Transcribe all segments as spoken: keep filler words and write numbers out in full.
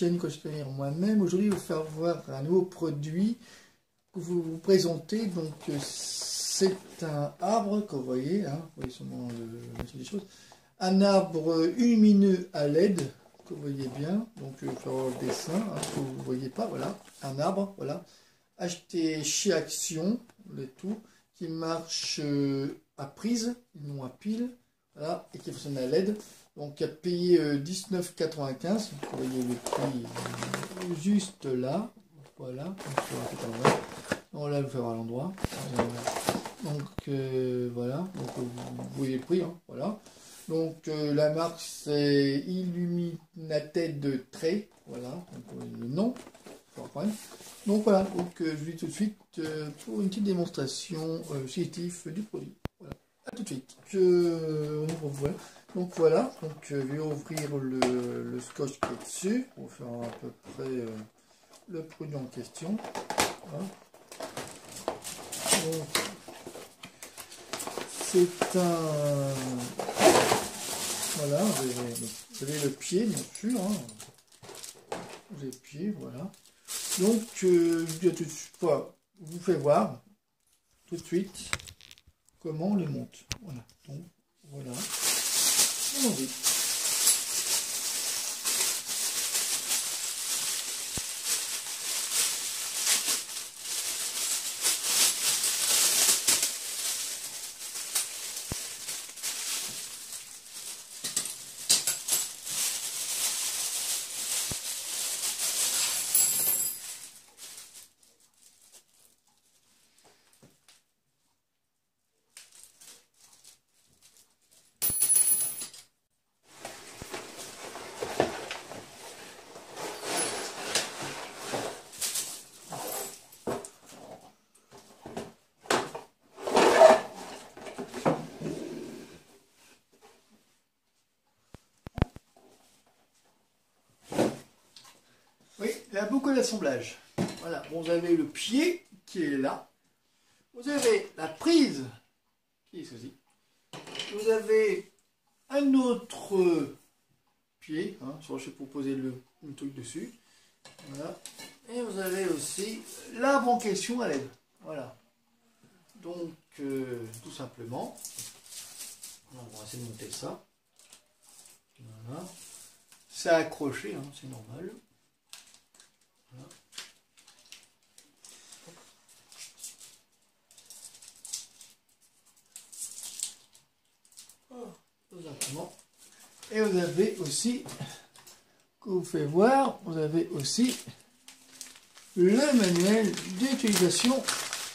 chaîne Construire moi-même. Aujourd'hui, je vais vous faire voir un nouveau produit que vous vous présentez. Donc, c'est un arbre que vous voyez, hein, vous voyez sûrement le, des choses. Un arbre lumineux à L E D, que vous voyez bien. Donc, je vais faire le dessin, hein, que vous ne voyez pas, voilà. Un arbre, voilà. Acheté chez Action, le tout, qui marche à prise, non à pile, voilà, et qui fonctionne à L E D. Donc, à payer euh, dix-neuf quatre-vingt-quinze. Vous voyez le prix euh, juste là. Voilà. Donc, là, je vais faire à l'endroit. Donc, euh, voilà. Donc, vous voyez le prix. Hein, voilà. Donc, euh, la marque, c'est Illuminated de Trait. Voilà. Donc, le nom. Donc, voilà. Donc, euh, je vais tout de suite euh, pour une petite démonstration euh, utilisative du produit. Voilà. À tout de suite. Que, voilà. Donc voilà, donc je vais ouvrir le, le scotch qui est dessus pour faire à peu près euh, le produit en question. Voilà. Donc c'est un... Voilà, vous avez, vous avez le pied bien sûr. Hein. Vous avez le pied, voilà. Donc euh, je tout de suite, voilà, vous fais voir tout de suite comment on les monte. Voilà, donc voilà. Allons-y. Oui, il y a beaucoup d'assemblage. Voilà, bon, vous avez le pied qui est là. Vous avez la prise qui est ceci. Vous avez un autre pied, hein, sur lequel pour poser le, le truc dessus. Voilà. Et vous avez aussi l'arbre en question à l'aide. Voilà. Donc, euh, tout simplement, on va essayer de monter ça. Voilà. C'est accroché, hein, c'est normal. Voilà. Oh, tout simplement. Et vous avez aussi, que vous fait voir, vous avez aussi le manuel d'utilisation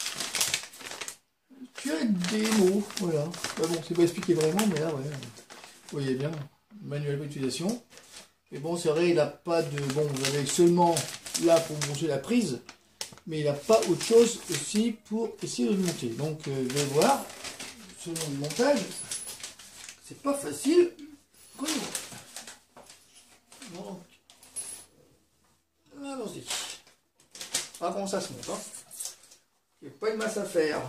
qui a des mots. Voilà. Bah bon, c'est pas expliqué vraiment, mais là, ouais, vous voyez bien, manuel d'utilisation. Mais bon, c'est vrai, il n'a pas de... Bon, vous avez seulement là pour brancher la prise, mais il n'a pas autre chose aussi pour essayer de le monter. Donc, euh, je vais voir, selon le montage, c'est pas facile. Donc, allons-y. Ah, comment ça se monte, hein. Il n'y a pas de masse à faire.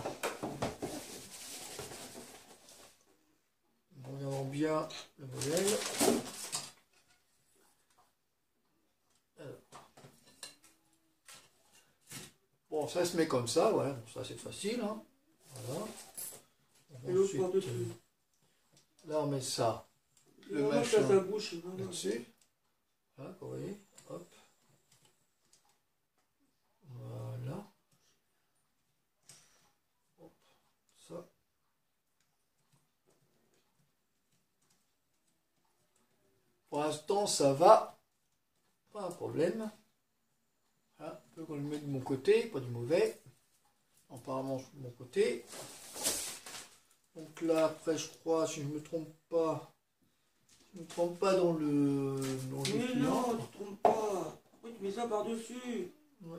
Regardons bien le modèle. Bon, ça se met comme ça, ouais, ça c'est facile, hein. Voilà. Et l'autre par-dessus. Là, on met ça, le non, machin, sa bouche, là-dessus. Là, vous voyez, hop. Voilà. Hop, ça. Pour l'instant, ça va. Pas un problème. Voilà, un peu qu'on le met de mon côté, pas du mauvais. Apparemment, de mon côté. Donc là, après, je crois, si je ne me trompe pas, je ne me trompe pas dans le... Dans mais le non, tu ne te trompes pas. Pourquoi tu mets ça par-dessus? Ouais.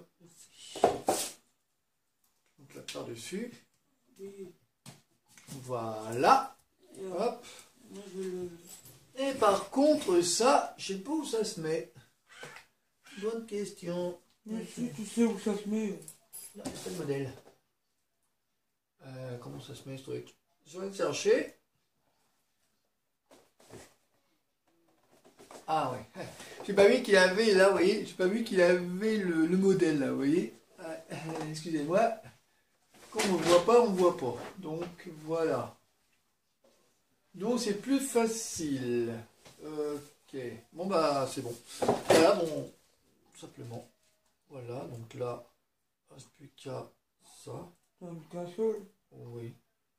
Donc là, par-dessus. Oui. Voilà. Et hop. Moi, je le... Et par contre, ça, je sais pas où ça se met. Bonne question. Mais si, tu sais où ça se met. Là, c'est le modèle. Euh, comment ça se met ce truc? Je vais le chercher. Ah ouais. j'ai pas vu qu'il avait, là, vous voyez, j'ai pas vu qu'il avait le, le modèle, là, vous voyez. Ah, excusez-moi. Quand on ne voit pas, on ne voit pas. Donc, voilà. Donc, c'est plus facile. Ok. Bon, bah, c'est bon. Voilà, bon, simplement. Voilà, donc là, il ne reste plus qu'à ça. Un casseau. Oui.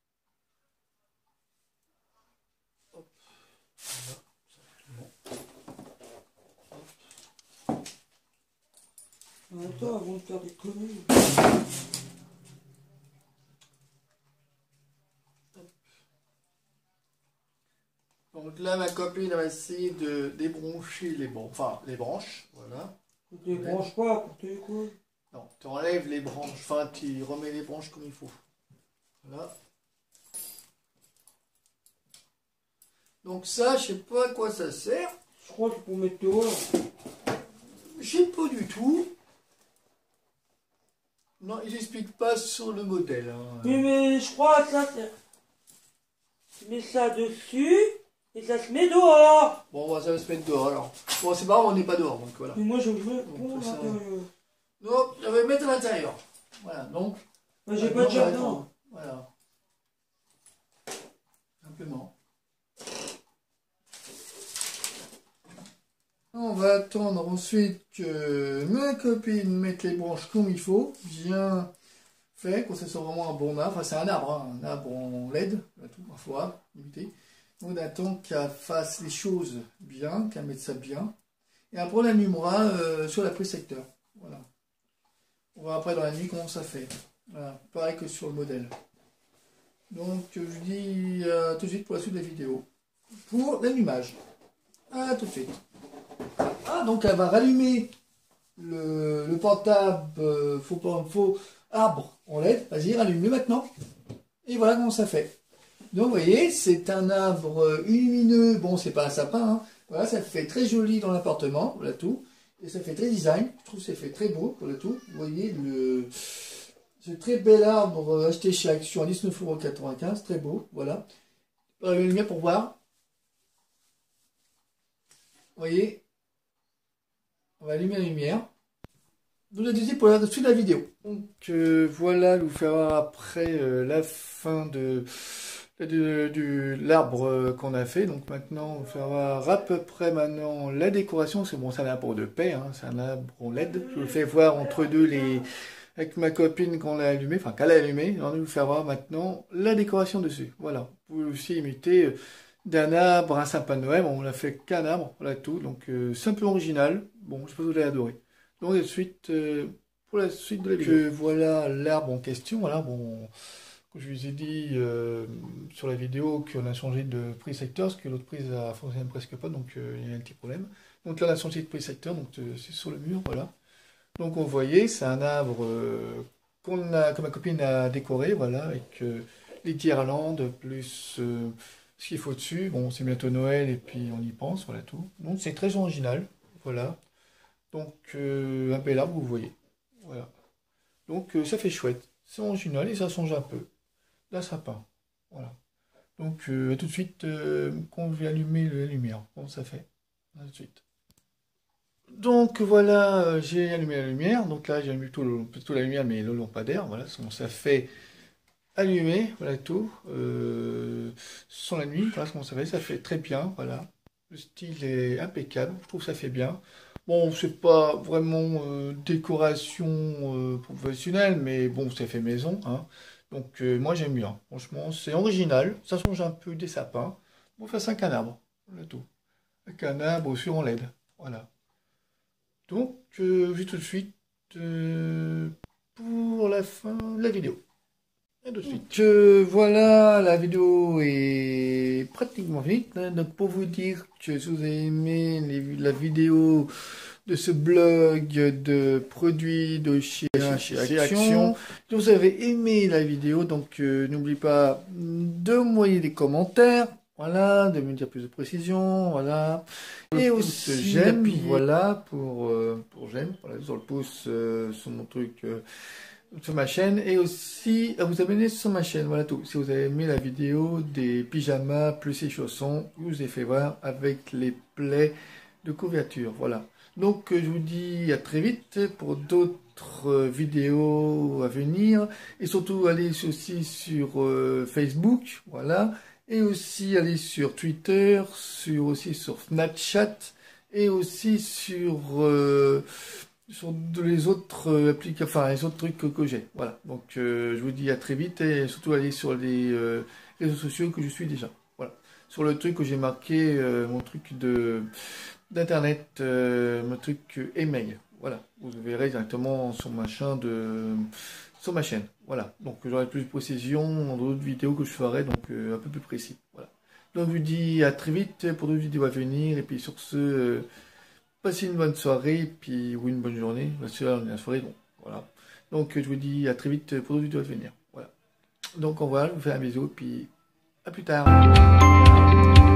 Hop. Voilà, simplement. Hop. Attends, avant de faire des conneries. Donc là, ma copine va essayer de débrancher les, bran enfin, les branches. Voilà. Tu ne branches pas, pour tes quoi. Non, tu enlèves les branches, enfin, tu remets les branches comme il faut. Voilà. Donc ça, je sais pas à quoi ça sert. Je crois que c'est pour mettre dehors. Je sais pas du tout. Non, il n'explique pas sur le modèle. Hein. Oui, mais je crois que ça, c'est... Tu mets ça dessus, et ça se met dehors. Bon, ça va se mettre dehors alors. Bon, c'est pas grave, on n'est pas dehors, donc voilà. Mais moi, je veux Donc, pour ça... l'intérieur. Non, je vais mettre à l'intérieur. Voilà, donc... Moi, j'ai pas de jardin. Voilà. Simplement. On va attendre ensuite que ma copine mette les branches comme il faut, bien fait, que ce soit vraiment un bon arbre. Enfin, c'est un arbre, hein, un arbre en L E D, tout, un faux arbre, limité. On attend qu'elle fasse les choses bien, qu'elle mette ça bien. Et après, on allumera euh, sur la prise secteur. Voilà. On va après dans la nuit comment ça fait. Voilà. Pareil que sur le modèle. Donc, je vous dis euh, tout de suite pour la suite de la vidéo. Pour l'allumage. À tout de suite. Ah, donc elle va rallumer le, le portable euh, faux, faux arbre en L E D. Vas-y, rallume-le maintenant. Et voilà comment ça fait. Donc, vous voyez, c'est un arbre lumineux. Bon, c'est pas un sapin. Hein. Voilà, ça fait très joli dans l'appartement. Voilà tout. Et ça fait très design. Je trouve que ça fait très beau. Voilà tout. Vous voyez, le... ce très bel arbre acheté chez Action à dix-neuf euros quatre-vingt-quinze. Très beau. Voilà. La lumière pour voir. Vous voyez, on va allumer la lumière. Nous la deuxième pour la suite de la vidéo. Donc euh, voilà, je vous faire voir après euh, la fin de, de, de l'arbre qu'on a fait. Donc maintenant, on va faire voir à peu près maintenant la décoration. C'est bon, c'est un arbre de paix, hein, c'est un arbre en L E D. Je vous fais voir entre deux les avec ma copine qu'on l'a allumé, enfin qu'elle a allumé. On va vous faire voir maintenant la décoration dessus. Voilà, vous pouvez aussi imiter. Euh, d'un arbre, un sapin de Noël, bon, on l'a fait qu'un arbre, voilà tout, donc euh, c'est un peu original, bon, je sais pas si vous l'avez adoré. Donc, la suite, euh, pour la suite de la vidéo. Euh, voilà l'arbre en question, voilà, bon, comme je vous ai dit euh, sur la vidéo qu'on a changé de prise secteur, parce que l'autre prise a fonctionné presque pas, donc euh, il y a un petit problème. Donc là, on a changé de prise secteur, donc euh, c'est sur le mur, voilà. Donc, vous voyez, c'est un arbre euh, qu'on a, que ma copine a décoré, voilà, avec euh, les guirlandes, plus... Euh, ce qu'il faut dessus, bon, c'est bientôt Noël et puis on y pense, voilà tout. Donc c'est très original, voilà. Donc euh, un bel arbre, vous voyez, voilà. Donc euh, ça fait chouette, c'est original et ça change un peu d'un sapin, voilà. Donc euh, tout de suite, euh, quand je vais allumer la lumière, bon ça fait, à tout de suite. Donc voilà, euh, j'ai allumé la lumière, donc là j'ai allumé plutôt, le, plutôt la lumière mais le lampadaire, voilà, ça fait... allumé, voilà tout, euh, sans la nuit, voilà comment ça fait, ça fait très bien, voilà. Le style est impeccable, je trouve que ça fait bien. Bon, c'est pas vraiment euh, décoration euh, professionnelle, mais bon, c'est fait maison, hein. Donc euh, moi j'aime bien, franchement, c'est original, ça change un peu des sapins. Bon, ça c'est un canarbre, voilà tout. Un canarbre sur en L E D, voilà. Donc, euh, je vais tout de suite euh, pour la fin de la vidéo. Et de suite. Euh, voilà, la vidéo est pratiquement finie. Donc pour vous dire que si vous avez aimé les, la vidéo de ce blog de produits de chez, chez, chez Action, si vous avez aimé la vidéo, donc euh, n'oubliez pas de m'envoyer des commentaires. Voilà, de me dire plus de précision, voilà. Et aussi j'aime, voilà, pour, euh, pour j'aime, voilà, sur le pouce, euh, sur mon truc... Euh, sur ma chaîne, et aussi à vous abonner sur ma chaîne, voilà tout. Si vous avez aimé la vidéo des pyjamas plus les chaussons, je vous ai fait voir avec les plaies de couverture. Voilà. Donc, je vous dis à très vite pour d'autres vidéos à venir. Et surtout, allez aussi sur euh, Facebook. Voilà. Et aussi, allez sur Twitter, sur, aussi sur Snapchat. Et aussi sur... Euh, sur les autres applications, enfin les autres trucs que, que j'ai. Voilà. Donc euh, je vous dis à très vite et surtout allez sur les euh, réseaux sociaux que je suis déjà. Voilà. Sur le truc que j'ai marqué, euh, mon truc de d'internet, euh, mon truc euh, email. Voilà. Vous verrez directement sur ma chaîne de sur ma chaîne. Voilà. Donc j'aurai plus de précision dans d'autres vidéos que je ferai, donc euh, un peu plus précis. Voilà. Donc je vous dis à très vite pour d'autres vidéos à venir et puis sur ce. Euh, Passez une bonne soirée, puis, ou une bonne journée. La soirée, bon, voilà. Donc, je vous dis à très vite pour d'autres vidéos à venir. Voilà. Donc, on va, je vous fais un bisou, puis à plus tard.